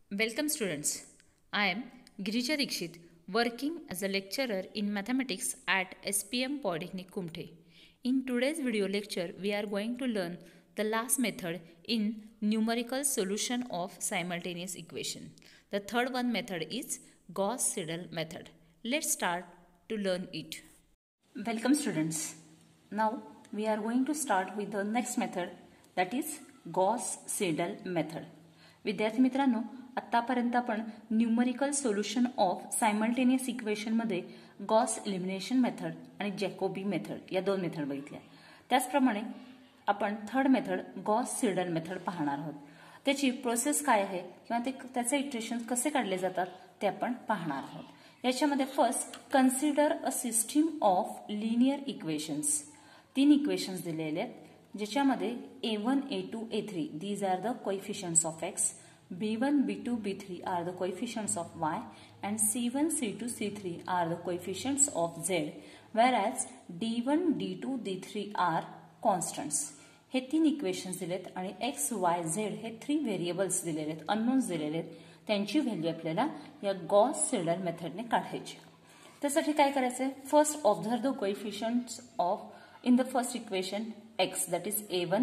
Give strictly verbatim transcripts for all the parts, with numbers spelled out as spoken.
Welcome students. I am Girija Dikshit, working as a lecturer in mathematics at S P M Polytechnic Kumte. In today's video lecture, we are going to learn the last method in numerical solution of simultaneous equation. The third one method is Gauss-Seidel method. Let's start to learn it. Welcome students. Now we are going to start with the next method, that is Gauss-Seidel method. विद्यार्थी मित्रांनो, आतापर्यंत आपण numerical solution of simultaneous equation मध्ये Gauss elimination method आणि Jacobi method या दोन method बघितल्या. त्याचप्रमाणे आपण third method Gauss Seidel method पाहणार आहोत. त्याची प्रोसेस काय आहे किंवा ते त्याचे इक्वेशन कसे काढले जातात ते आपण पाहणार आहोत. याच्यामध्ये first consider a system of linear equations. तीन इक्वेशन्स दिलेले आहेत ज्याच्यामध्ये A one A two A three these are the coefficients of x, B one B two B three are the coefficients of y and C one C two C three are the coefficients of z, whereas D one D two D three are constants. हे तीन equations दिलेत आणि x, y, z हे three variables दिलेले आहेत, unknowns दिलेले आहेत. त्यांची व्हॅल्यू आपल्याला या गॉस सीडल मेथडने काढायची. त्यासाठी काय करायचंय, first observe the coefficients of in the first equation x, that is a one,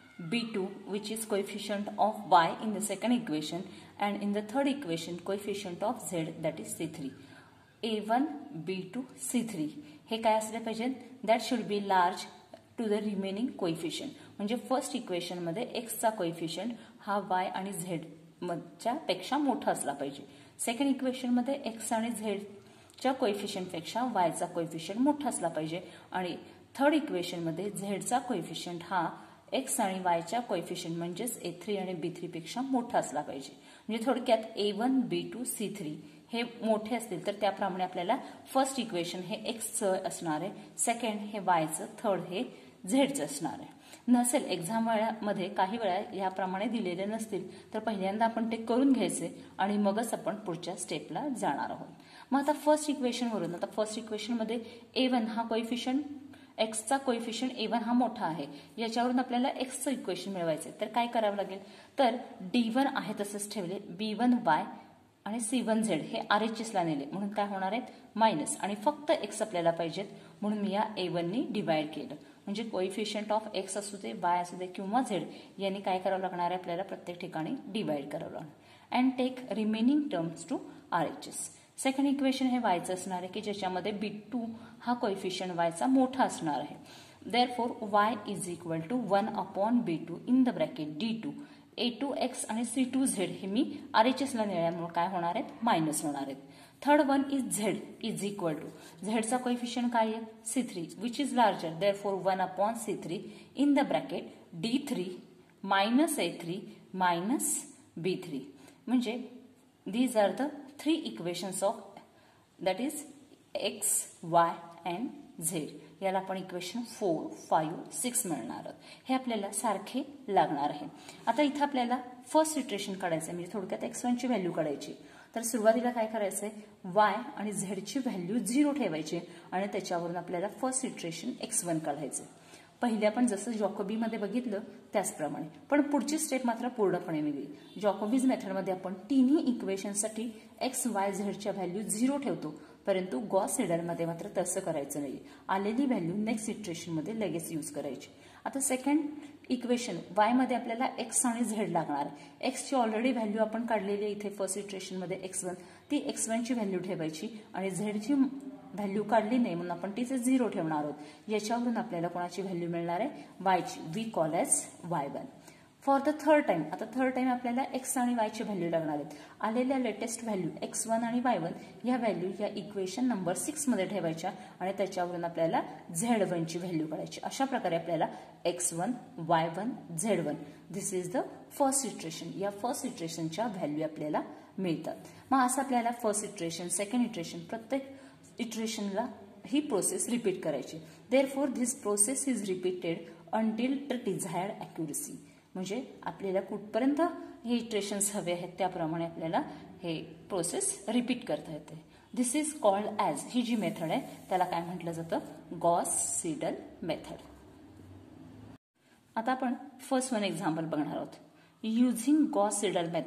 b two which is coefficient of y in the second equation, and in the third equation coefficient of z, that is c three. a one, b two, c three हे काय असले पाहिजे, that should be large to the remaining coefficient. म्हणजे first equation मध्ये x चा coefficient हा y आणि z च्या पेक्षा मोठा असला पाहिजे. सेकंड इक्वेशन मध्ये x आणि z च्या कोएफिशिएंट पेक्षा y चा कोएफिशिएंट मोठा असला पाहिजे आणि थर्ड इक्वेशन मध्ये z चा कोएफिशिएंट हा x आणि y च्या कोएफिशिएंट म्हणजेच ए थ्री आणि बी थ्री पेक्षा मोठा असला पाहिजे. म्हणजे थोडक्यात A one, B two, C three हे मोठे असतील तर त्याप्रमाणे आपल्याला फर्स्ट इक्वेशन हे x चं असणार आहे, सेकंड हे y चं, थर्ड हे z चं असणार आहे. नसेल एक्झाम वेळामध्ये काही वेळा याप्रमाणे दिलेले नसतील तर पहिल्यांदा आपण ते करून घ्यायचे आणि मगच आपण पुढच्या स्टेपला जाणार आहोत. मग आता फर्स्ट इक्वेशन वरून आता फर्स्ट इक्वेशन मध्ये ए वन हा कोएफिशिएंट x चा कोएफिशिएंट ए वन हा मोठा आहे, याच्यावरून आपल्याला x चं इक्वेशन मिळवायचे. तर काय करावं लागेल, तर डी वन आहे तसंच ठेवले, बी वन वाय आणि सी वन झेड हे आर एच एस ला नेले म्हणून काय होणार आहेत मायनस, आणि फक्त x आपल्याला पाहिजेत म्हणून मी या ए वन नी डिवाइड केलं. म्हणजे कोएफिशिएंट ऑफ x असू दे, y असू दे किंवा z यांनी काय करावं लागणार आहे, आपल्याला प्रत्येक ठिकाणी डिवाइड करावं लागणार. And take remaining terms to R H S. Second equation हे y चं असणार आहे की ज्याच्यामध्ये बी टू हा कोएफिशिएंट y चा मोठा असणार आहे. Therefore y is equal to one upon b two in the bracket d two, a two x आणि सी टू झेड हे मी आर एच एस ला नेल्यामुळे काय होणार आहेत, मायनस होणार आहेत. Third one is z is equal to, झेडचा कोएफिशिएंट काय आहे, c three which is larger, therefore one upon c three in the bracket d three minus a three minus b three. म्हणजे these are the three equations of that is x, y and z. याला आपण equation four, five, six मिळणार आहोत. हे आपल्याला सारखे लागणार आहे. आता इथं आपल्याला फर्स्ट इटरेशन काढायचं म्हणजे थोडक्यात एक्स वन ची व्हॅल्यू काढायची. तर सुरुवातीला काय करायचंय, y आणि z ची व्हॅल्यू झिरो ठेवायची आणि त्याच्यावरून आपल्याला फर्स्ट इटरेशन एक्स वन काढायचं. पहिले आपण जसं जॅकोबीमध्ये बघितलं त्याचप्रमाणे, पण पुढची स्टेप मात्र पूर्णपणे वेगळी. जॅकोबीज मेथडमध्ये आपण तिन्ही इक्वेशनसाठी एक्स, वाय, झेडच्या व्हॅल्यू झिरो ठेवतो, परंतु गॉस सीडलमध्ये मात्र तसं करायचं नाही. आलेली व्हॅल्यू नेक्स्ट इटरेशनमध्ये लगेच यूज करायची. आता सेकंड इक्वेशन वाय मध्ये आपल्याला एक्स आणि झेड लागणार. एक्सची ऑलरेडी व्हॅल्यू आपण काढलेली आहे इथे फर्स्ट इटरेशनमध्ये एक्स वन, ती एक्स वन ची व्हॅल्यू ठेवायची आणि झेडची व्हॅल्यू काढली नाही म्हणून आपण तिथे झिरो ठेवणार आहोत. याच्यावरून आपल्याला कोणाची व्हॅल्यू मिळणार आहे, वायची, we call as y one. For the third time, आता थर्ड टाइम आपल्याला एक्स आणि वायची व्हॅल्यू लागणार आहेत. आलेल्या लेटेस्ट व्हॅल्यू एक्स वन आणि वाय वन या व्हॅल्यू या इक्वेशन नंबर सिक्स मध्ये ठेवायच्या आणि त्याच्यावरून आपल्याला झेड वन ची व्हॅल्यू काढायची. अशा प्रकारे आपल्याला x one, y one, z one this is the first iteration. या फर्स्ट इटरेशनच्या व्हॅल्यू आपल्याला मिळतात. मग असं आपल्याला फर्स्ट इटरेशन, सेकंड इटरेशन प्रत्येक इटरेशनला ही प्रोसेस रिपीट करायची. Therefore this process is repeated until the desired accuracy. म्हणजे आपल्याला कुठपर्यंत हे इटरेशन्स हवे आहेत त्याप्रमाणे आपल्याला हे प्रोसेस रिपीट करता येते. दिस इज कॉल्ड ॲज, ही जी मेथड आहे त्याला काय म्हटलं जातं, गॉस सीडल मेथड. आता आपण फर्स्ट वन एक्झाम्पल बघणार आहोत. Using Gauss Seidel method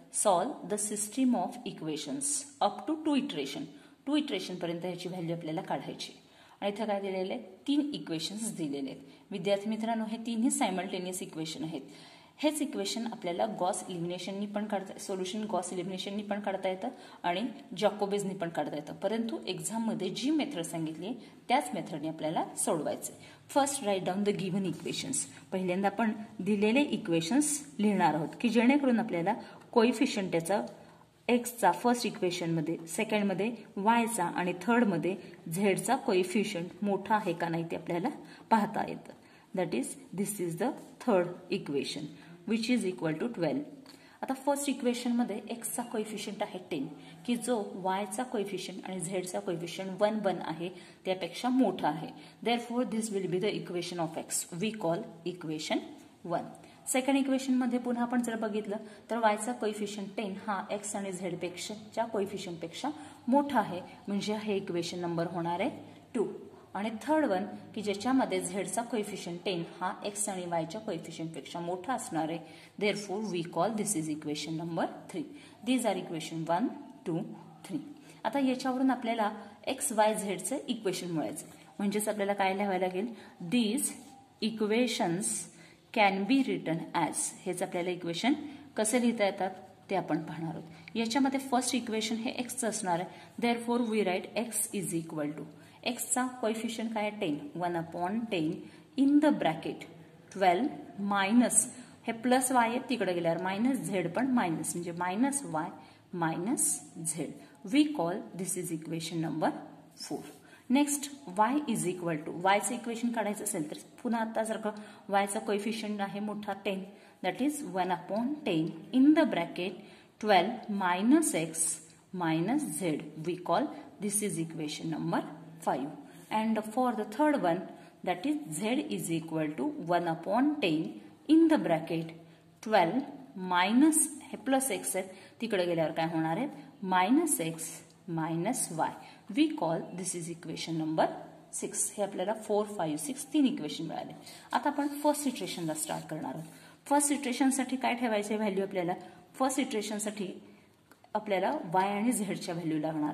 solve the system of equations up to two iteration. Two इटरेशनपर्यंत ह्याची व्हॅल्यू आपल्याला काढायची. आणि इथं काय दिलेलं आहे, तीन इक्वेशन्स दिलेले आहेत. विद्यार्थी मित्रांनो, हे तिन्ही सायमल्टेनियस इक्वेशन आहेत. हेच इक्वेशन आपल्याला गॉस इलिमिनेशननी पण काढता सोल्युशन गॉस इलिमिनेशननी पण काढता येतं आणि जॅकोबिजनी पण काढता येतं. परंतु एक्झाममध्ये जी मेथड सांगितली त्याच मेथडने आपल्याला सोडवायचे. First write down the given equations. पहिल्यांदा आपण दिलेले इक्वेशन्स लिहिणार आहोत की जेणेकरून आपल्याला कोइफिशियंट त्याचा एक्सचा फर्स्ट इक्वेशनमध्ये, सेकंडमध्ये वायचा आणि थर्डमध्ये झेडचा कोइफिशियंट मोठा आहे का नाही ते आपल्याला पाहता येतं. That is this is the third equation which is equal to twelve. आता फर्स्ट इक्वेशनमध्ये एक्सचा कोइफिशियंट आहे टेन की जो वायचा कोइफिशियंट आणि झेडचा कोइफिशियंट वन वन आहे त्यापेक्षा मोठा आहे. Therefore this will be the equation of x. We call equation one. Second equation मध्ये पुन्हा आपण जर बघितलं तर वायचा कोइफिशियंट टेन हा एक्स आणि झेड पेक्षा कोइफिशियंट पेक्षा मोठा आहे, म्हणजे हे इक्वेशन नंबर होणार आहे टू. आणि थर्ड वन की ज्याच्यामध्ये झेडचा कोइफिशियंट टेन हा एक्स आणि वायच्या कोइफिशियंट पेक्षा मोठा असणार आहे. Therefore we call this is equation number three. These are equation one two three. आता याच्यावरून आपल्याला एक्स वाय झेडचं इक्वेशन मिळायचं, म्हणजेच आपल्याला काय लिहावं लागेल, these equations can be written as. हेच आपल्याला इक्वेशन कसे लिहिता येतात ते आपण पाहणार आहोत. याच्यामध्ये फर्स्ट इक्वेशन हे एक्सचं असणार आहे. Therefore we write x is equal to एक्सचा कोइफिशियंट काय आहे ten, one upon ten in the bracket twelve minus हे प्लस वाय आहे तिकडे गेल्यावर मायनस झेड पण मायनस, म्हणजे minus y minus z. We call this is equation number four. Next y is equal to वायचं equation काढायचं असेल तर पुन्हा आता जर का वायचा कोइफिशियंट आहे मोठा ten, that is one upon ten in the bracket twelve minus x minus z. We call this is equation number five. And for the third one, that is z is equal to one upon ten in the bracket twelve minus हे plus x आहे तिकडे गेल्यावर काय होणार आहे minus x minus y. We call this is equation number six. हे आपल्याला four five six तीन इक्वेशन मिळाले. आता आपण फर्स्ट इटरेशनला स्टार्ट करणार आहोत. फर्स्ट इटरेशनसाठी काय ठेवायचे व्हॅल्यू आपल्याला, फर्स्ट इटरेशनसाठी आपल्याला वाय आणि झेडच्या व्हॅल्यू लागणार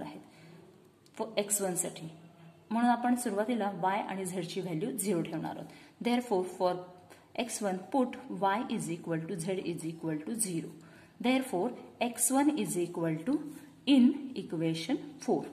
आहेत एक्स वन साठी, म्हणून आपण सुरुवातीला y आणि z ची व्हॅल्यू झिरो ठेवणार आहोत. Therefore for x one put y is equal to z is equal to zero. Therefore x one is equal to in equation four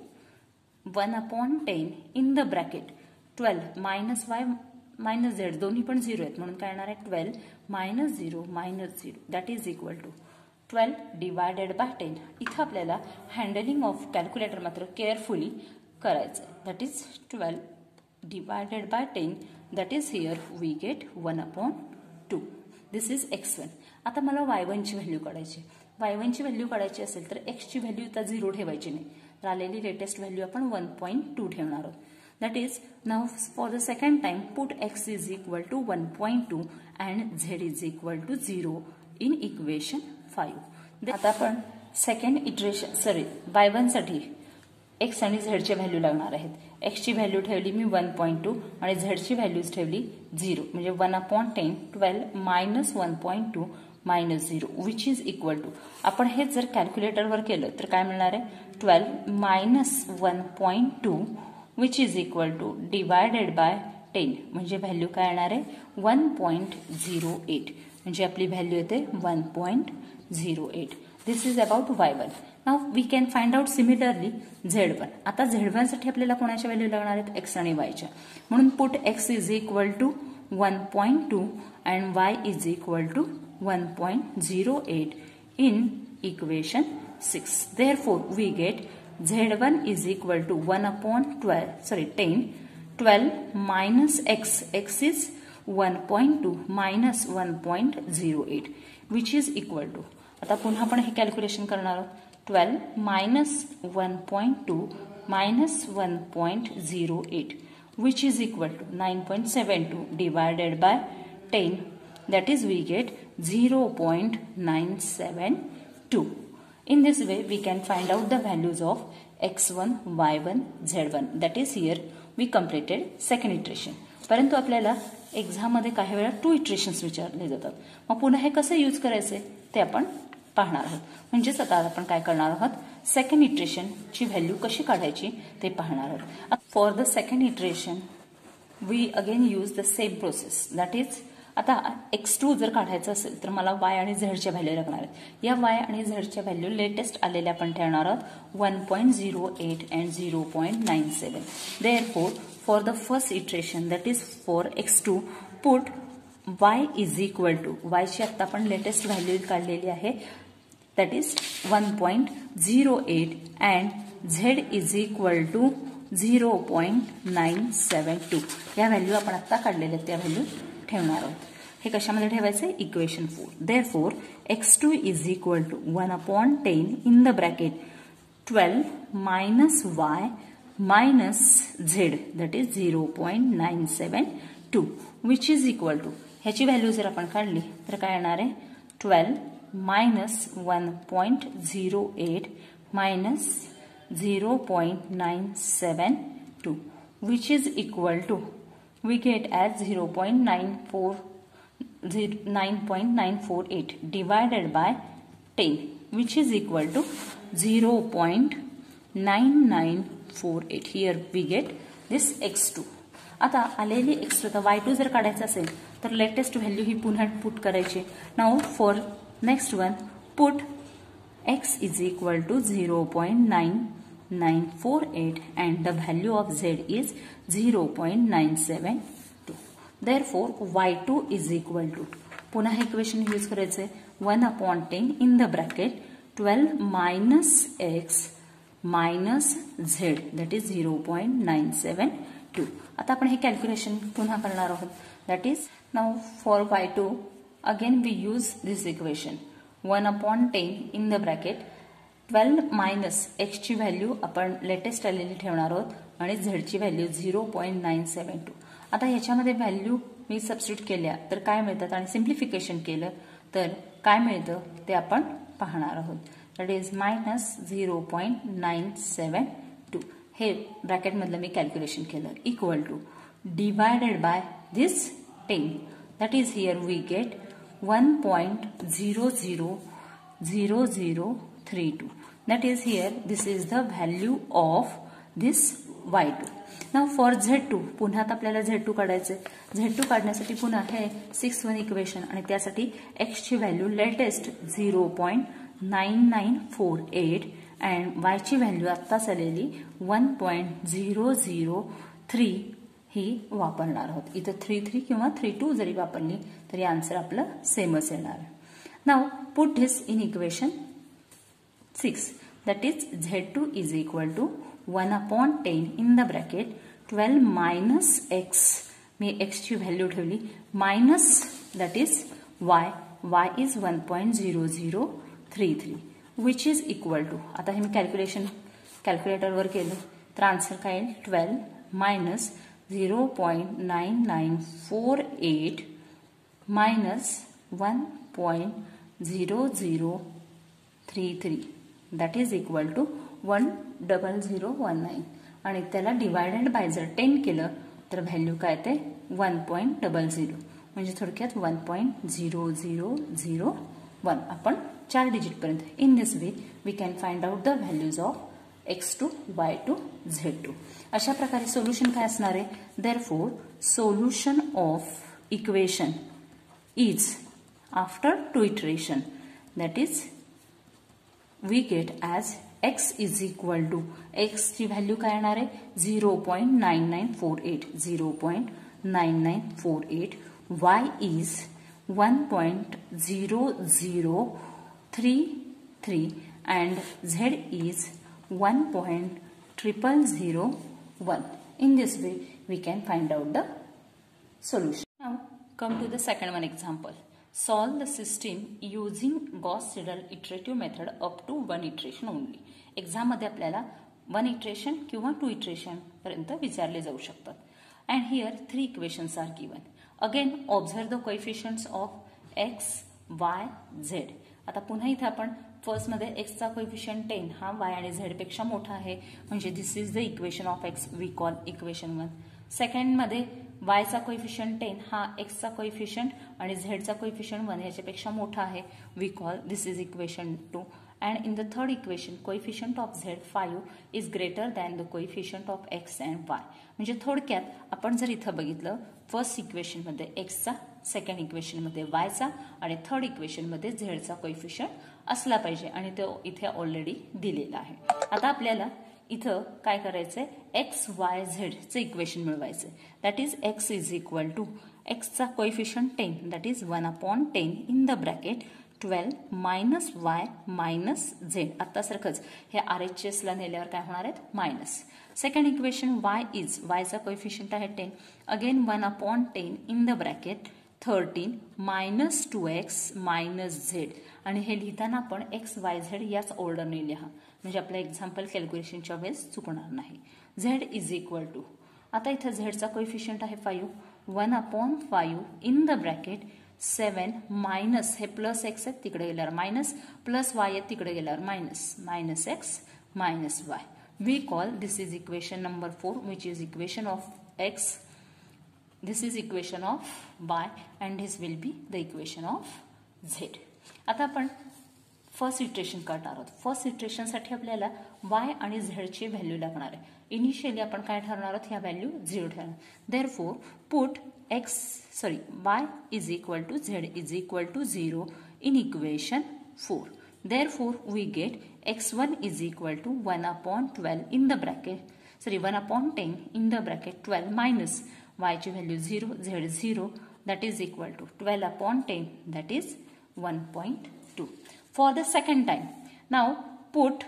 one upon ten in the bracket twelve minus y minus z दोन्ही पण zero आहेत म्हणून काय येणार आहे twelve minus zero minus zero that is equal to twelve divided by ten. इथं आपल्याला handling of calculator मात्र केअरफुली करायचं. That is twelve divided by ten, that is here we get one upon two. This is x one. आता मला y one ची value काढायची. Y one ची value काढायची असेल तर एक्स ची व्हॅल्यू आता झिरो ठेवायची नाही, तर आलेली लेटेस्ट व्हॅल्यू आपण वन पॉईंट टू ठेवणार आहोत. That is now for the second time put x is equal to one point two and z is equal to zero in equation five. आता आपण second iteration sorry y one साठी x आणि झेडच्या value लागणार आहेत. एक्सची value ठेवली मी one point two आणि झेडची व्हॅल्यूज ठेवली झिरो, म्हणजे one upon ten twelve minus one point two minus zero which is equal to. आपण हे जर कॅल्क्युलेटरवर केलं तर काय मिळणार आहे twelve minus one point two which is equal to divided by ten, म्हणजे व्हॅल्यू काय येणार आहे वन पॉईंट झिरो एट, म्हणजे आपली व्हॅल्यू येते one point zero eight. This is about y one. Now we can find out similarly z one. आता z one साठी आपल्याला कोणाच्या व्हॅल्यू लागणार आहेत एक्स आणि वायच्या, म्हणून put x is equal to one point two and y is equal to one point zero eight in equation six. Therefore we get z one is equal to one upon twelve sorry ten twelve minus x x is one point two minus one point zero eight which is equal to. आता पुन्हा आपण हे calculation करणार आहोत. Twelve minus one point two minus one point zero eight which is equal to nine point seven two divided by ten, that is we get zero point nine seven two. In this way, we can find out the values of x one, y one, z one. That is here we completed second iteration. परंतु आपल्याला exam मध्ये काही वेळा to iterations विचारले जातात. मग पुन्हा हे कसं यूज करायचे ते आपण पाहणार आहोत. म्हणजेच आता आपण काय करणार आहोत, सेकंड इटरेशनची व्हॅल्यू कशी काढायची ते पाहणार आहोत. For the second iteration we again use the same process. That is आता एक्स टू जर काढायचं असेल तर मला वाय आणि झेडच्या व्हॅल्यू लागणार आहेत. या वाय आणि झेडच्या व्हॅल्यू लेटेस्ट आलेल्या आपण ठेवणार आहोत one point zero eight and zero point nine seven. Therefore for the first iteration that is for x two put y is equal to, वायची आत्ता आपण लेटेस्ट व्हॅल्यू काढलेली आहे that is one point zero eight and z is equal to zero point nine seven two. या value आपण आत्ता काढलेल्या त्या व्हॅल्यू ठेवणार आहोत. हे कशामध्ये ठेवायचं, equation four. Therefore x two is equal to one upon ten in the bracket twelve minus y minus z that is zero point nine seven two which is equal to, ह्याची value जर आपण काढली तर काय येणार आहे, twelve minus one point zero eight minus zero point nine seven two which is equal to we get as zero point nine four nine point nine four eight divided by ten which is equal to zero point nine nine four eight. Here we get this x two. आता आलेली x two तर y two जर काढायचं असेल तर latest value ही पुन्हा put करायची. Now for next one put x is equal to zero point nine nine four eight and the value of z is zero point nine seven two. Therefore y two is equal to, पुन्हा हे equation use करायचे one upon ten in the bracket twelve minus x minus z that is zero point nine seven two. आता आपण हे calculation पुन्हा करणार आहोत. That is now for y two again we use this equation one upon ten in the bracket twelve minus एक्सची value आपण latest आलेली ठेवणार आहोत आणि झेडची value zero point nine seven two. आता ह्याच्यामध्ये व्हॅल्यू मी सबस्टिट्यूट केल्या तर काय मिळतात आणि सिम्प्लिफिकेशन केलं तर काय मिळतं ते आपण पाहणार आहोत. That is minus zero point nine seven two. हे ब्रॅकेटमधलं मी कॅल्क्युलेशन केलं equal to divided by this ten that is here we get one point zero zero zero zero three two. That is here this is the value of this y two. Now for z two पुन्हा आपल्याला z two काढायचे. Z two काढण्यासाठी पुन्हा हे six one equation आणि त्यासाठी x ची value latest zero point nine nine four eight and y ची व्हॅल्यू आत्ताच आलेली one point zero zero three ही वापरणार आहोत. इथं थ्री थ्री किंवा थ्री टू जरी वापरली तरी आन्सर आपलं सेमच येणार. Now put this in equation six that is Z two is equal to one upon ten in the bracket twelve minus x मी x ची व्हॅल्यू ठेवली minus that is y y is one point zero zero three three which is equal to, आता हे मी calculation कॅल्क्युलेटरवर केलं तर answer काय येईल twelve minus zero point nine nine four eight minus one point zero zero three three that is equal to one double zero one nine आणि त्याला divided by जर ten केलं तर व्हॅल्यू काय ते वन पॉईंट डबल झिरो म्हणजे थोडक्यात one point zero zero zero one. आपण चार डिजिटपर्यंत in this way we can find out the values of x two y two z two. अशा प्रकारे सोल्युशन काय असणार आहे. Therefore solution of equation is after two iteration that is we get as x is equal to x ची value काय येणार आहे zero point nine nine four eight zero point nine nine four eight y is one point zero zero three three and z is one point triple zero one. In this way we can find out the solution. Now come to the second one example. Solve the system using Gauss-Seidel iterative method up to one iteration only. Exam मध्ये आपल्याला one iteration किंवा two iteration पर्यंत विचारले जाऊ शकतात. And here three equations are given. Again observe the coefficients of x y z. आता पुन्हा इथे आपण फर्स्ट मध्ये एक्सचा कोएफिशियंट टेन हा वाय आणि झेड पेक्षा मोठा आहे म्हणजे this is the equation of x we call equation one. Second मध्ये वायचा कोइफिशियंट टेन हा एक्सचा कोइफिशियंट आणि झेडचा कोइफिशियंट वन याच्यापेक्षा मोठा आहे. We call this is equation two. And in the third equation, coefficient of z five is greater than the coefficient of x and y. म्हणजे थोडक्यात आपण जर इथं बघितलं फर्स्ट इक्वेशन मध्ये एक्सचा, सेकंड इक्वेशन मध्ये वायचा आणि थर्ड इक्वेशन मध्ये झेडचा कोएफिशियंट असला पाहिजे आणि तो इथे ऑलरेडी दिलेला आहे. आता आपल्याला इथं काय करायचंय, एक्स वाय झेड चे इक्वेशन मिळवायचे. That is x is equal to एक्सचा coefficient ten, that is one upon ten in the bracket twelve minus y minus z. आता सारखंच हे आर एच एस ला नेल्यावर काय होणार आहेत, minus. Second equation y is, वायचा कोएफिशियंट आहे ten, again one upon ten in the bracket thirteen minus two x minus z. आणि हे लिहिताना आपण एक्स वाय झेड याच ऑर्डरने लिहा म्हणजे आपलं एक्झाम्पल कॅल्क्युलेशनच्या वेळेस चुकणार नाही. झेड इज इक्वल टू, आता इथं झेडचा कोएफिशियंट आहे five, one upon five in the bracket seven minus हे प्लस एक्स आहेत तिकडे गेल्यावर मायनस, प्लस वाय आहेत तिकडे गेल्यावर minus, minus x minus y. We call this is equation number four which is equation of x, this is equation of y and this will be the equation of z. आता आपण first iteration करणार आहोत. First इटरेशनसाठी आपल्याला Y आणि झेडची value लागणार आहे. Initially आपण काय ठरवणार आहोत, ह्या व्हॅल्यू झिरो ठरवणार. Therefore put x sorry y is equal to z is equal to zero in equation four. Therefore we get x one is equal to one upon twelve in the bracket, sorry one upon ten in the bracket twelve minus y ची value zero, z zero, that is equal to twelve upon ten, that is one point two. For the second time, now put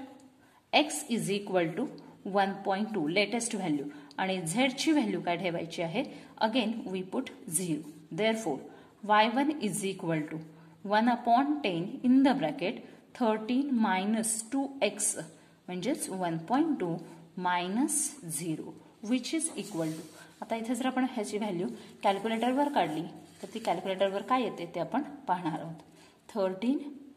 x is equal to one point two latest value आणि z ची value काय ठेवायची आहे, again we put zero. Therefore y one is equal to one upon ten in the bracket thirteen minus two x म्हणजेच one point two minus zero which is equal to. आता इथे जर आपण ह्याची व्हॅल्यू कॅल्क्युलेटरवर काढली तर ती कॅल्क्युलेटरवर काय येते ते आपण पाहणार आहोत. Thirteen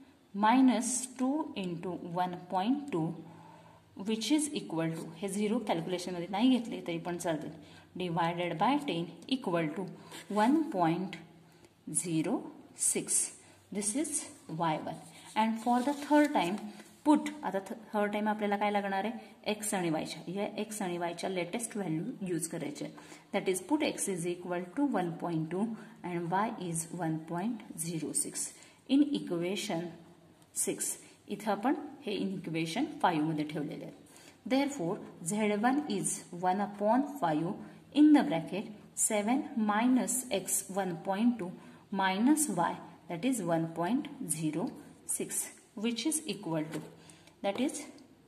minus two into one point two which is equal to, हे झिरो कॅल्क्युलेशनमध्ये नाही घेतले तरी पण चालतील, divided by ten equal to one point zero six. This is y one. And for the third time put, आता third time आपल्याला काय लागणार आहे, एक्स आणि वायच्या, या एक्स आणि वायच्या लेटेस्ट व्हॅल्यू यूज करायचे. That is put x is equal to one point two and y is one point zero six in equation six. इथं आपण हे इन इक्वेशन फाईव्ह मध्ये ठेवलेले आहे. Therefore z one is one upon five in the bracket seven minus x one point two minus y that is one point zero six which is equal to, that is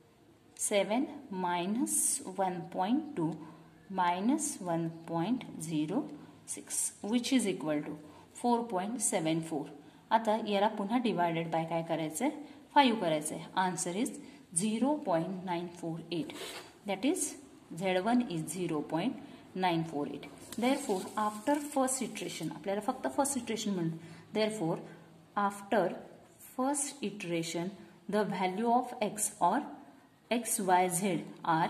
seven minus one point two minus one point zero six which is equal to four point seven four. आता याला पुन्हा divided by काय करायचंय, five करायचं आहे. Answer is zero point nine four eight, that is z one is zero point nine four eight. Therefore after first iteration, आपल्याला फक्त first iteration म्हणून, therefore after first iteration the value of x or x y z are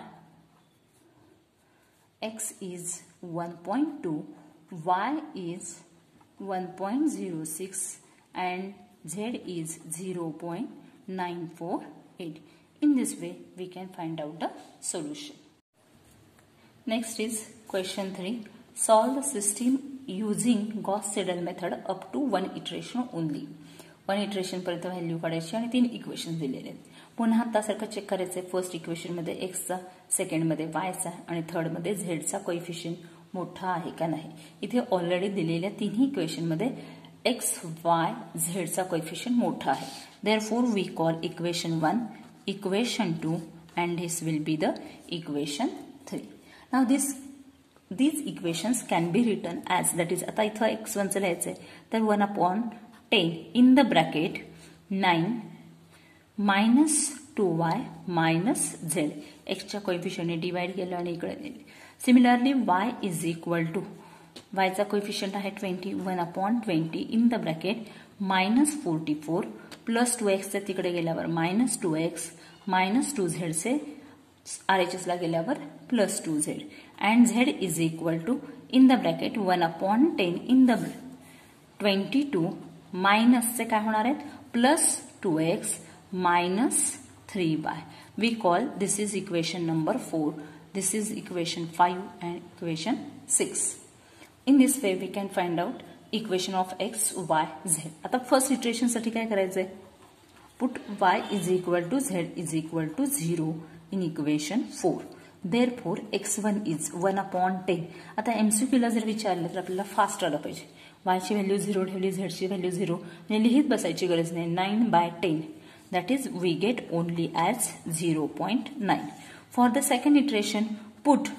x is one point two, y is one point zero six and z is zero point nine four eight. In this way, we can find out the solution. Next is question three. Solve the system using Gauss-Seidel method up to one iteration only. One iteration पर्यंत value काढायची आणि तीन equation दिलेले आहेत. पुन्हा आता सारखं check करायचंय, फर्स्ट इक्वेशन मध्ये एक्सचा, सेकंड मध्ये वायचा आणि थर्ड मध्ये झेडचा कोएफिशियंट मोठा आहे का नाही. इथे ऑलरेडी दिलेल्या तिन्ही इक्वेशन मध्ये एक्स वाय झेडचा कोएफिशियंट मोठा आहे. Therefore we call equation one equation two and this will be the equation three. Now this these equations can be written as, that is आता इथं एक्स वन चं लिहायचंय तर one upon ten in the bracket nine minus two y minus z. एक्सच्या कोएफिशियंटने divide केलं आणि इकडे नेले. Similarly y is equal to, वायचा कोएफिशियंट आहे twenty, one upon twenty in the bracket minus forty four plus two एक्सचे तिकडे गेल्यावर minus two x minus two झेडचे आर एच एसला गेल्यावर plus two z and z is equal to in the bracket one upon ten in the twenty two मायनसचे काय होणार आहेत plus two x minus three by. We call this is equation number four. This is equation five and equation six. In this way we can find out equation of x y z. आता first iteration साठी काय करायचंय put y is equal to z is equal to zero in equation four. Therefore x one is one upon ten. आता एमसीक्यूला जर विचारलं तर आपल्याला फास्ट आलं पाहिजे. y ची व्हॅल्यू झिरो ठेवली, z ची व्हॅल्यू झिरो म्हणजे लिहित बसायची गरज नाही. Nine by ten that is we get only as zero point nine. For the second iteration put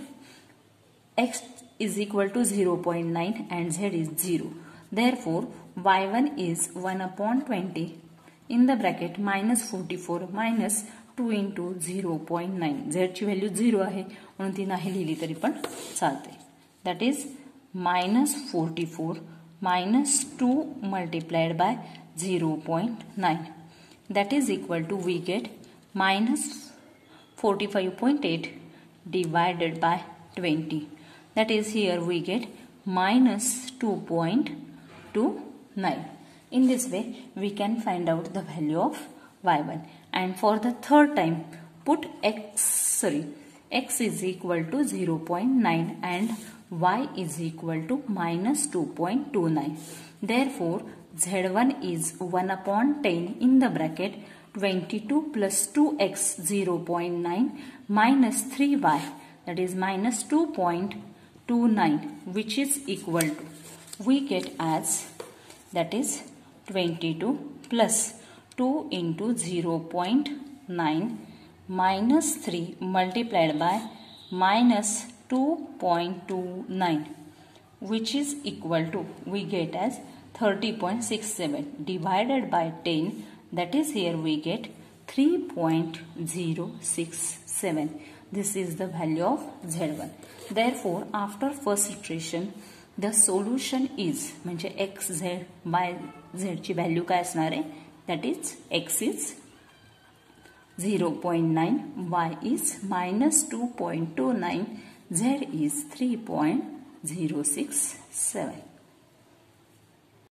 x is equal to zero point nine and z is zero. Therefore y one is one upon twenty in the bracket minus forty-four minus two into zero point nine. z ची value zero आहे म्हणून ती नाही लिहिली तरी पण चालते. That is minus forty-four minus two multiplied by zero point nine. That is equal to we get minus forty-five point eight divided by twenty. That is here we get minus two point two nine. In this way we can find out the value of y one. And for the third time put x sorry x is equal to zero point nine and y is equal to minus two point two nine. Therefore z one is one upon ten in the bracket twenty-two plus two x zero point nine minus three y that is minus two point two nine which is equal to we get as that is twenty-two plus two into zero point nine minus three multiplied by minus two point two nine which is equal to we get as thirty point six seven divided by ten. That is here we get three point zero six seven. This is the value of z one. Therefore after first iteration the solution is म्हणजे xz by z ची value काय असणार आहे that is x is zero point nine, y is minus two point two nine, z is three point zero six seven.